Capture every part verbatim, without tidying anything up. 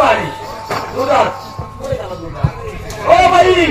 भारी दुधात हो बाई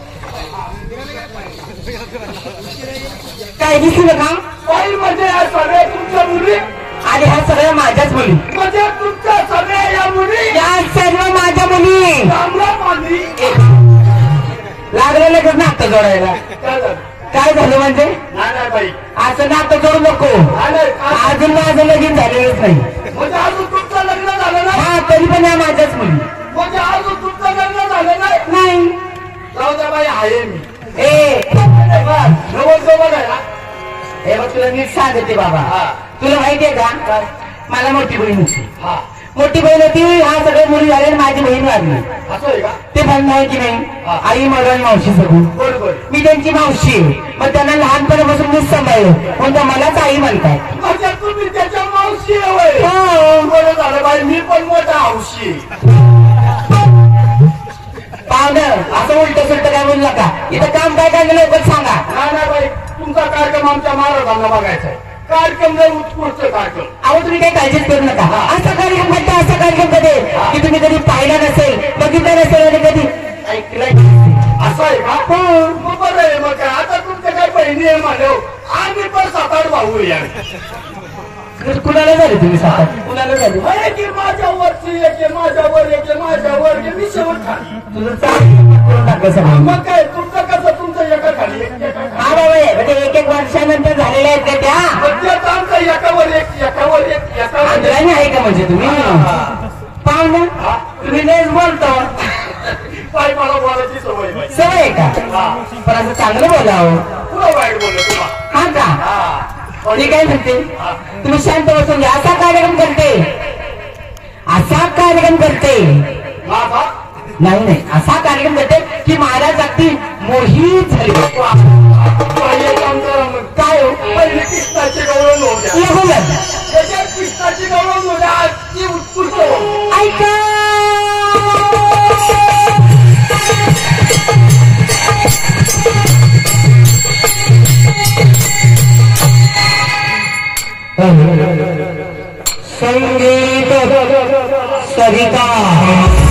काय दिसलं का बाई म्हणजे या सगळ्या तुमच्या मुली आणि ह्या सगळ्या माझ्याच मुली म्हणजे तुमच्या सगळ्या या मुली या सर्व माझ्या मुली चांगल्या मुली लागलेलं कसं नातं जोडायला काय झालं काय झालं म्हणजे नाही नाही बाई असं नातं जोडू नको अजून माझं लगीन झालेलंच नाही म्हणजे अजून तुमचं लग्न झालं नाही हा तरी पण या माझ्याच मुली म्हणजे अजून तुमचं लग्न झालं नाही नाही जाऊ द्या बाई आहे मी ए जवळ जवळ आहे ना हे बघ तुला नीट सांगते बाबा हा. तुला माहितीये का मला मोठी बहीण होती हा मोठी बहीण होती हा सगळे मुली झाले माझी बहीण वाढली असं आहे का ते म्हणणं आहे की नाही हा. आई मला मावशी सगळी बरोबर मी त्यांची मावशी आहे मग त्यांना लहानपणापासून मीच सांभाळलं म्हणून मलाच आई म्हणतात म्हणजे तुम्ही त्याच्या मावशी आहे होय. हो बरं झालं बाई मी पण मोठा हौशी पाहुणं असं उलट सुलट काय बोलू नका इथं काम काय काय लवकर सांगा नाही नाही बाई तुमचा कार्यक्रम आमच्या महाराजांना बघायचा आहे कार्यक्रम लय उत्कृष्ट कार्यक्रम अहो तुम्ही काही काळजीच करू नका असा कार्यक्रम करता असा कार्यक्रम कधी की तुम्ही कधी पाहिला नसेल बघितला नसेल आणि कधी ऐकलं असं आहे का हो मग बरं आहे मग काय आता तुमच्या काय बहिणी आहे माझ्या आम्ही पण सात आठ भाऊ या कुणाला झाले तुम्ही सात कुणाला झाले एक माझ्यावरची एक माझ्यावर एक माझ्यावर मी शेवट खाली तुझं करून टाकलं सगळं मग काय तुमचं कसं तुमचं एका खाली एक एका खाली. हा बाबा म्हणजे एक एक वर्षानंतर झालेल्या आहेत का त्या म्हणजे आमचं एकावर एक एकावर एक एकावर एक. आंध्राने आहे का म्हणजे तुम्ही पाहुणं तुम्ही लयच बोलतो बाई मला बोलायची सवय बाई सवय आहे का हा पण असं चांगलं बोलावं पुढं वाईट बोललं तुम्हाला हा का हा मी काय म्हणते तुम्ही शांत बसून घ्या असा कार्यक्रम करते असा कार्यक्रम करते माझा नाही नाही असा कार्यक्रम करते की महाराज अगदी मोहित झाले पहिले काम करा मग. काय हो पहिले कृष्णाची गौरव नव्हत्या लागून लागलं. त्याच्यात कृष्णाची गौरव नव्हत्या ती उत्कृष्ट होती. ऐका संगीत सरिता